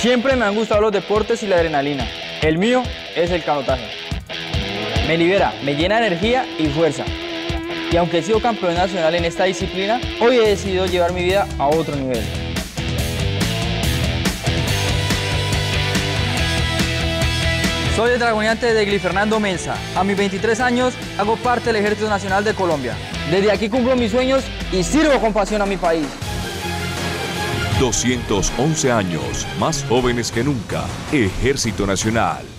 Siempre me han gustado los deportes y la adrenalina. El mío es el canotaje. Me libera, me llena de energía y fuerza. Y aunque he sido campeón nacional en esta disciplina, hoy he decidido llevar mi vida a otro nivel. Soy el dragoneante de Egli Fernando Mensah. A mis 23 años hago parte del Ejército Nacional de Colombia. Desde aquí cumplo mis sueños y sirvo con pasión a mi país. 211 años, más jóvenes que nunca. Ejército Nacional.